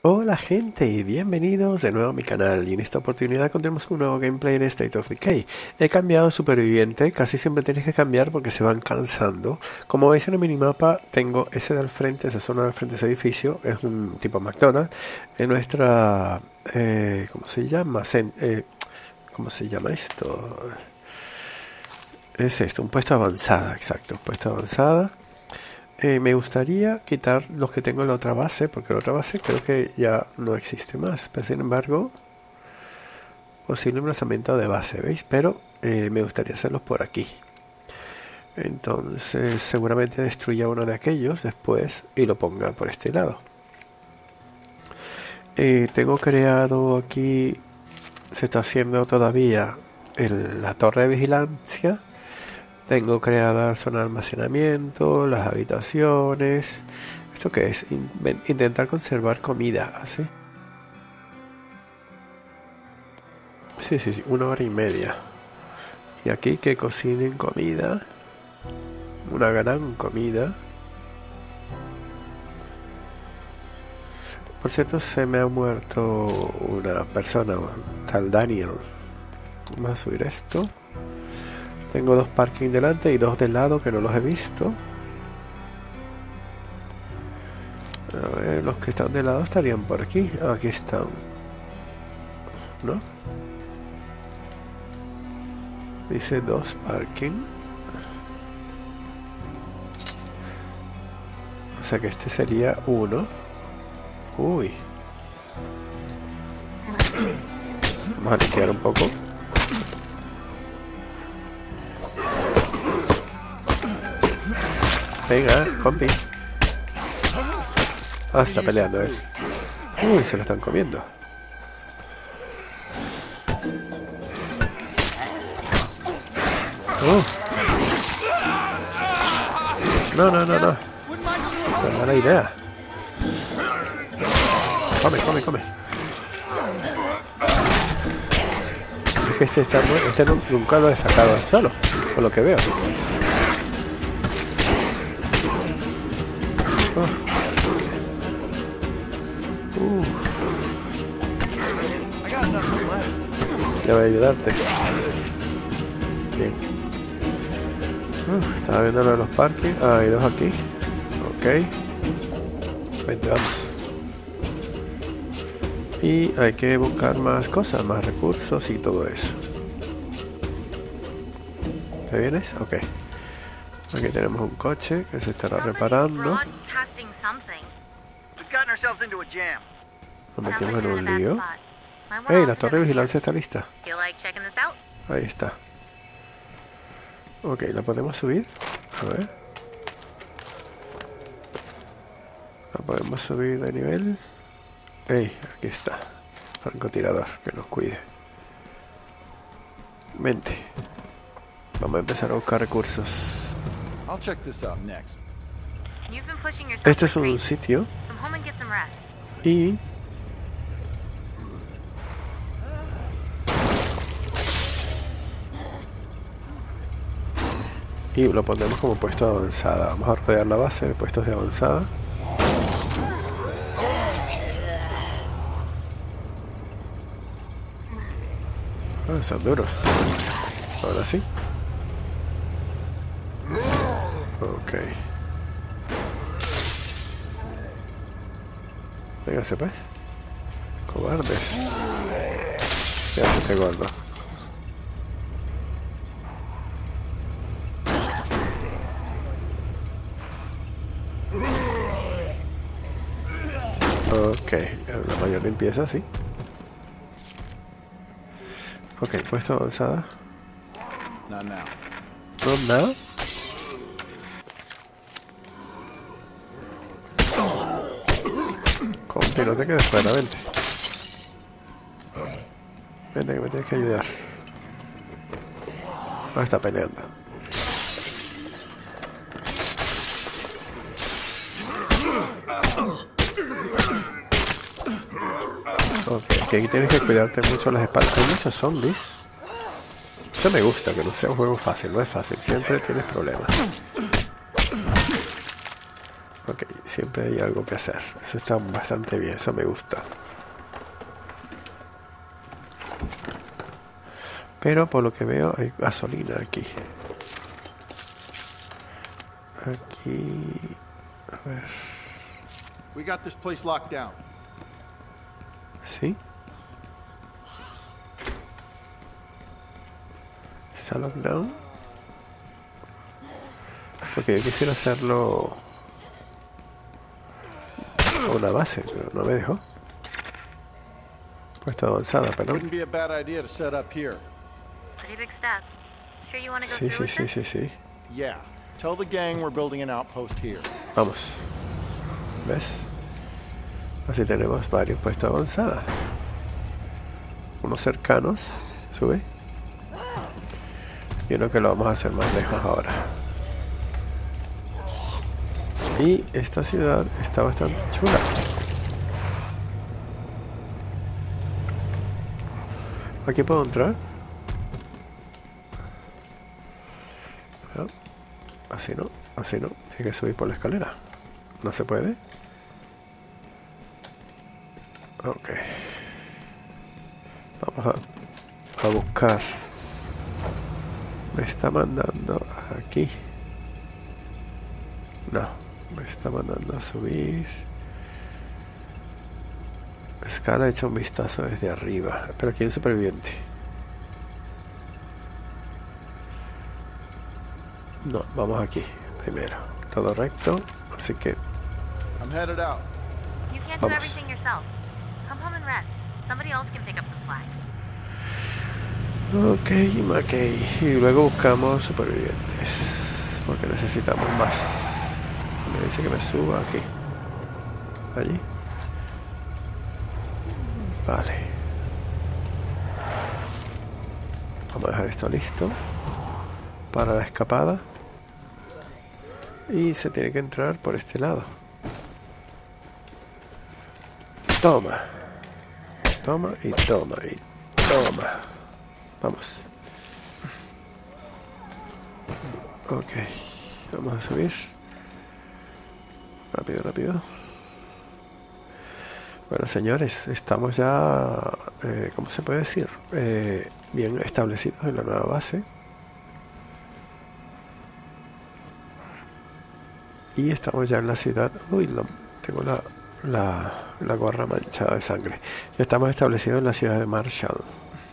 Hola gente y bienvenidos de nuevo a mi canal, y en esta oportunidad continuamos un nuevo gameplay de State of Decay. He cambiado superviviente, casi siempre tienes que cambiar porque se van cansando. Como veis en el minimapa tengo ese del frente, esa zona del frente de ese edificio, es un tipo McDonald's. En nuestra, ¿cómo se llama? ¿Cómo se llama esto? Es esto, un puesto avanzada, exacto, un puesto avanzada. Me gustaría quitar los que tengo en la otra base, porque la otra base creo que ya no existe más. Pero sin embargo, posible emplazamiento de base, ¿veis? Pero me gustaría hacerlos por aquí. Entonces seguramente destruya uno de aquellos después y lo ponga por este lado. Tengo creado aquí, se está haciendo todavía la torre de vigilancia. Tengo creada zona de almacenamiento, las habitaciones. ¿Esto qué es? Intentar conservar comida, ¿así? Sí, 1 hora y media. Y aquí que cocinen comida. Una gran comida. Por cierto, se me ha muerto una persona, tal Daniel. Vamos a subir esto. Tengo 2 parking delante y 2 del lado que no los he visto. A ver, los que están de lado estarían por aquí. Aquí están. ¿No? Dice 2 parking. O sea que este sería 1. Uy. Vamos a limpiar un poco. Venga, compi. Ah, está peleando él. Uy, se lo están comiendo. No. Esa es mala idea. Come. Es que este nunca lo he sacado solo, por lo que veo. Ya voy a ayudarte. Bien. Estaba viendo lo de los parkings. Ah, hay 2 aquí. Ok. Vente, vamos. Y hay que buscar más cosas, más recursos y todo eso. ¿Te vienes? Ok. Aquí tenemos un coche que se estará reparando. Nos metimos en un lío. ¡Hey! La torre de vigilancia está lista. Ahí está. Ok, ¿la podemos subir? A ver. ¿La podemos subir de nivel? ¡Hey! Aquí está. Francotirador, que nos cuide. Vente. Vamos a empezar a buscar recursos. Este es un sitio. Y lo pondremos como puesto de avanzada. Vamos a rodear la base de puestos de avanzada. Son duros. Ahora sí. Ok. Véngase pues. Cobarde. ¿Qué hace este gordo? Ok, la mayor limpieza, sí. Ok, puesto avanzada. No, nada. Compi, no te quedes fuera, vente. Vente que me tienes que ayudar. No está peleando. Ok, que aquí tienes que cuidarte mucho las espaldas. Hay muchos zombies. Eso me gusta, que no sea un juego fácil. No es fácil, siempre tienes problemas. Ok, siempre hay algo que hacer. Eso está bastante bien, eso me gusta. Pero por lo que veo hay gasolina aquí. Aquí... A ver... We got this place locked down. ¿Sí? ¿Está lockdown? Porque yo quisiera hacerlo a una base, pero no me dejó. Puesto avanzada, perdón. Wouldn't be a bad idea to set up here. Pretty big step. Sure you want to go Sí, through sí, with sí, this? sí, sí. Yeah. Tell the gang we're building an outpost here. Vamos. ¿Ves? Así tenemos varios puestos avanzados. Unos cercanos. Sube. Y uno que lo vamos a hacer más lejos ahora. Y esta ciudad está bastante chula. ¿Aquí puedo entrar? No. Así no, así no. Tiene que subir por la escalera. ¿No se puede? Ok. Vamos a buscar. Me está mandando aquí. No, me está mandando a subir. Escala, echa un vistazo desde arriba. Pero aquí hay un superviviente. No, vamos aquí primero. Todo recto, así que I'm headed out. You can't do Vamos. everything yourself. Come home and rest. Somebody else can pick up the slack. ok. Y luego buscamos supervivientes. Porque necesitamos más. Me dice que me suba aquí. Allí. Vale. Vamos a dejar esto listo para la escapada. Y se tiene que entrar por este lado. Toma. Toma y toma y toma. Vamos. Ok. Vamos a subir. Rápido, rápido. Bueno, señores, estamos ya, ¿cómo se puede decir? Bien establecidos en la nueva base. Y estamos ya en la ciudad. Uy, tengo la gorra manchada de sangre. Ya estamos establecidos en la ciudad de Marshall.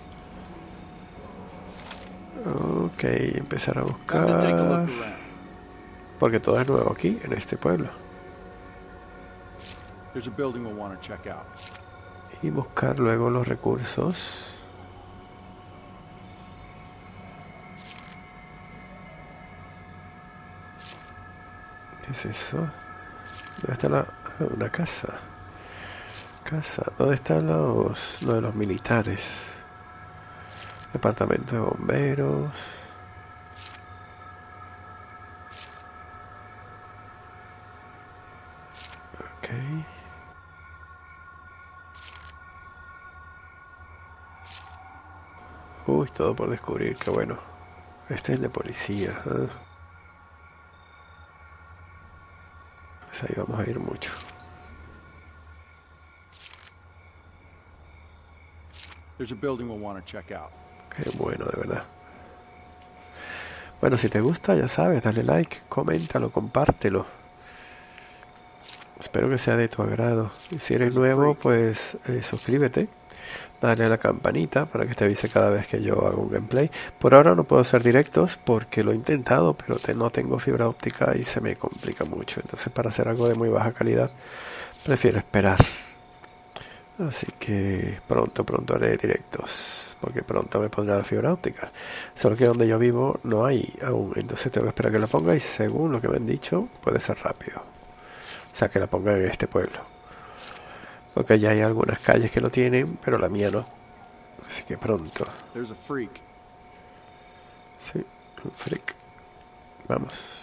Ok, empezar a Time to take a look buscar. around. Porque todo es nuevo aquí, en este pueblo. There's a building we'll want to check out. Y buscar luego los recursos. ¿Qué es eso? ¿Dónde está una casa? Casa. ¿Dónde están lo de los militares? Departamento de bomberos. Ok. Uy, todo por descubrir, qué bueno. Este es el de policía. ¿Eh? Pues ahí vamos a ir mucho. There's a building we'll want to check out. Qué bueno, de verdad. Bueno, si te gusta, ya sabes, dale like, coméntalo, compártelo. Espero que sea de tu agrado. Y si eres nuevo, pues suscríbete. Dale a la campanita para que te avise cada vez que yo hago un gameplay. Por ahora no puedo hacer directos porque lo he intentado, pero no tengo fibra óptica y se me complica mucho. Entonces para hacer algo de muy baja calidad, prefiero esperar. Así que pronto haré directos, porque pronto me pondrá la fibra óptica. Solo que donde yo vivo no hay aún, entonces tengo que esperar que la ponga y según lo que me han dicho, puede ser rápido. O sea, que la ponga en este pueblo. Porque ya hay algunas calles que lo tienen, pero la mía no. Así que pronto. There's a freak. Sí, un freak. Vamos.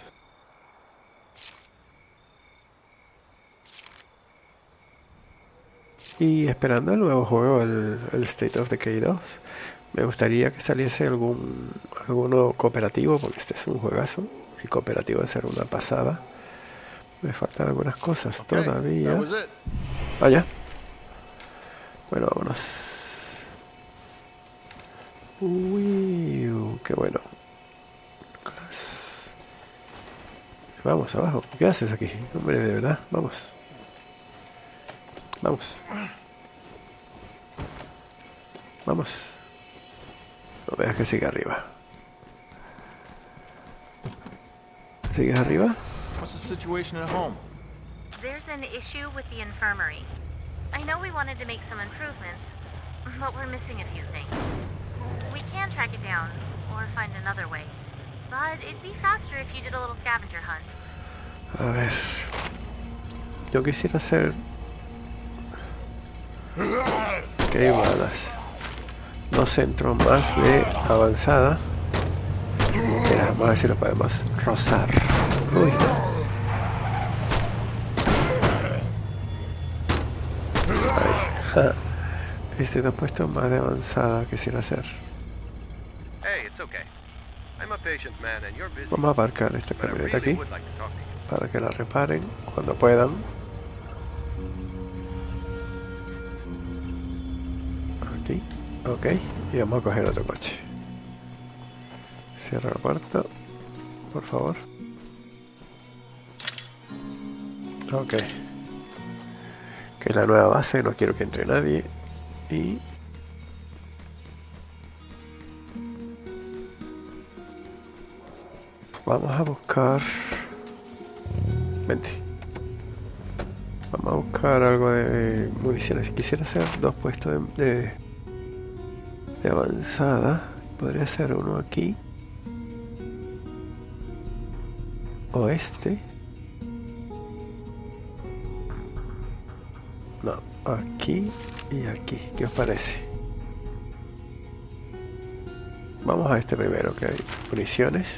Y esperando el nuevo juego, el State of Decay 2, me gustaría que saliese alguno cooperativo, porque este es un juegazo, y cooperativo debe ser una pasada. Me faltan algunas cosas Okay, todavía. that was it. Vaya. Bueno, vámonos. Uy, qué bueno. Class. Vamos, abajo. ¿Qué haces aquí? Hombre, de verdad. Vamos. Vamos. Vamos. No veas que sigue arriba. ¿Sigues arriba? What's the situation at home? There's an issue with the infirmary. I know we wanted to make some improvements, but we're missing a few things. We can track it down, or find another way. But it'd be faster if you did a little scavenger hunt. A ver. Yo quisiera hacer... ¿Qué balas? Dos centros más de avanzada. Mira, vamos a ver si lo podemos rozar. Uy, no. Ahí. Este lo he puesto más de avanzada. Quisiera hacer. Hey, it's okay. I'm a patient man and you're busy. Vamos a aparcar esta But I camioneta really aquí would like to talk to you. para que la reparen cuando puedan. Aquí, ok, y vamos a coger otro coche. Cierra la puerta, por favor. Ok, que es la nueva base, no quiero que entre nadie. Y vamos a buscar... Vente. Vamos a buscar algo de municiones. Quisiera hacer dos puestos de avanzada. Podría ser uno aquí. O este. No, aquí y aquí. ¿Qué os parece? Vamos a este primero que hay municiones.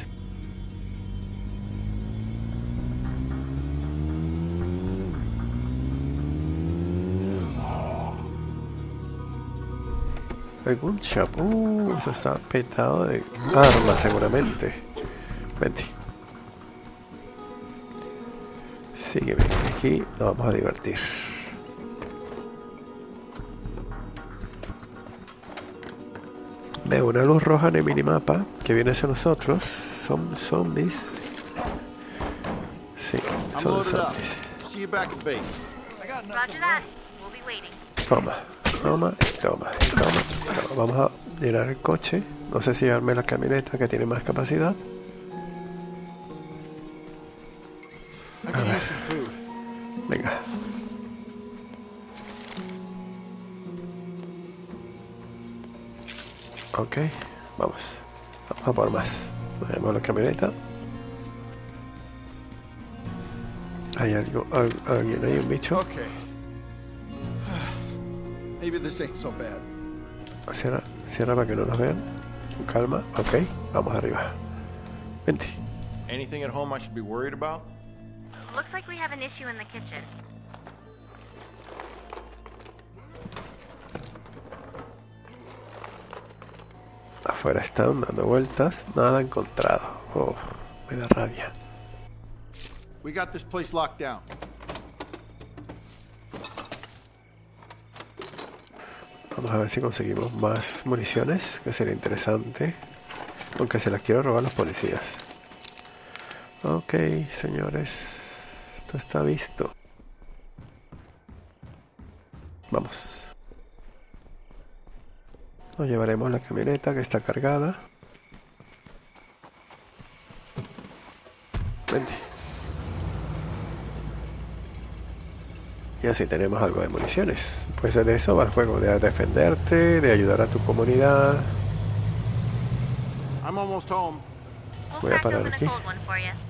Algún shop. Eso está petado de armas seguramente. Vente. Sígueme. Aquí nos vamos a divertir. Veo una luz roja en el minimapa que viene hacia nosotros. Son zombies. Sí, I'm son loaded up. zombies. See you back at base. Roger that. We'll be waiting. Toma, toma, toma, toma. Vamos a llenar el coche. No sé si llevarme la camioneta que tiene más capacidad. I can use some food. Venga. Ok, vamos. Vamos a por más. Tenemos la camioneta. Hay algo, alguien, hay un bicho. Okay. Maybe this ain't so bad. Cierra, cierra para que no nos vean. Con calma. Ok, vamos arriba. Vente. Anything at home I should be worried about? Looks like we have an issue in the kitchen. Afuera están dando vueltas. Nada encontrado. Oh, me da rabia. We got this place locked down. Vamos a ver si conseguimos más municiones, que sería interesante. Aunque se las quiero robar a los policías. Ok, señores. Esto está visto. Vamos. Nos llevaremos la camioneta que está cargada. Vente. Y así tenemos algo de municiones. Pues de eso va el juego, de defenderte, de ayudar a tu comunidad. I'm almost home. We'll Voy a crack parar open aquí. a cold one for you.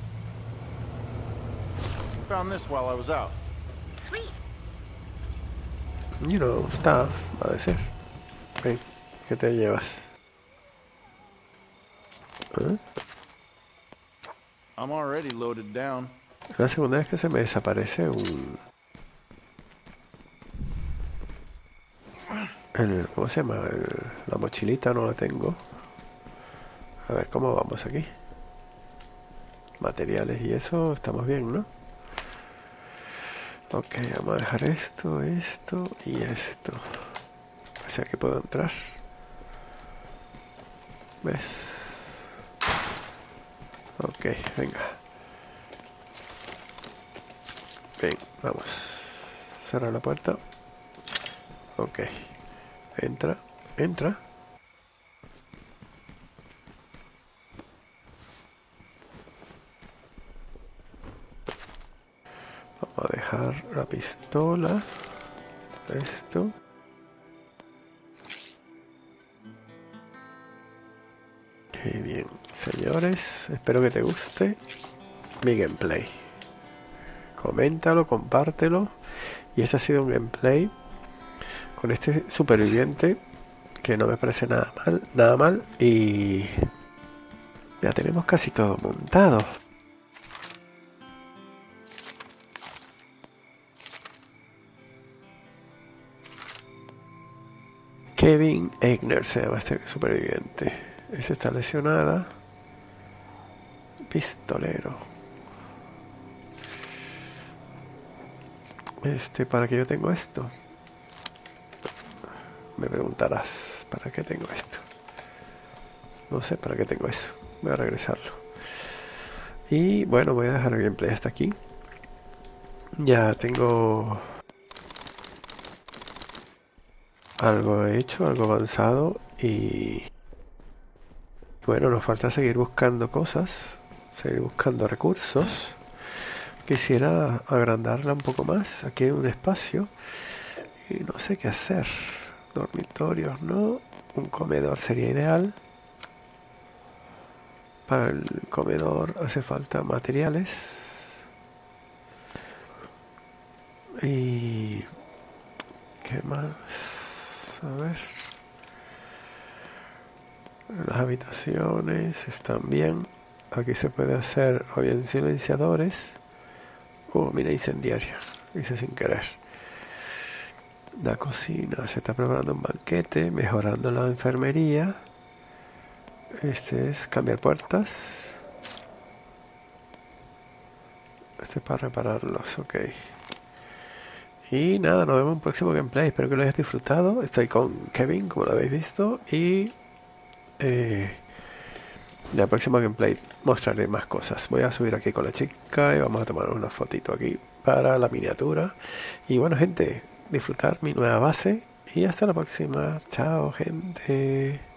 Found this while I was out. Sweet. You know, stuff, va a decir. Ven, ¿qué te llevas? ¿Eh? I'm already loaded down. Es la segunda vez que se me desaparece ¿cómo se llama? La mochilita no la tengo. A ver cómo vamos aquí. Materiales y eso, estamos bien, ¿no? Ok, vamos a dejar esto, esto y esto. O sea que puedo entrar. ¿Ves? Ok, venga. Ven, vamos. Cerrar la puerta. Ok. Entra, entra. Vamos a dejar la pistola. Esto. Qué bien, señores. Espero que te guste mi gameplay. Coméntalo, compártelo. Y este ha sido un gameplay con este superviviente que no me parece nada mal. Y ya tenemos casi todo montado. Kevin Eigner se llama este superviviente. Esta está lesionada. Pistolero. ¿Para qué yo tengo esto? Me preguntarás, ¿para qué tengo esto? No sé para qué tengo eso. Voy a regresarlo. Y bueno, voy a dejar el gameplay hasta aquí. Ya tengo algo hecho, algo avanzado. Y bueno, nos falta seguir buscando cosas. Seguir buscando recursos. Quisiera agrandarla un poco más. Aquí hay un espacio. Y no sé qué hacer. Dormitorios, ¿no? Un comedor sería ideal. Para el comedor hace falta materiales. Y ¿qué más? A ver. Las habitaciones están bien. Aquí se puede hacer o bien silenciadores. Mira, incendiaria. Hice sin querer. La cocina, se está preparando un banquete, mejorando la enfermería. Este es cambiar puertas. Este es para repararlos, ok. Y nada, nos vemos en un próximo gameplay. Espero que lo hayas disfrutado. Estoy con Kevin, como lo habéis visto. Y en el próximo gameplay mostraré más cosas. Voy a subir aquí con la chica y vamos a tomar una fotito aquí para la miniatura. Y bueno, gente, disfrutar mi nueva base. Y hasta la próxima. Chao, gente.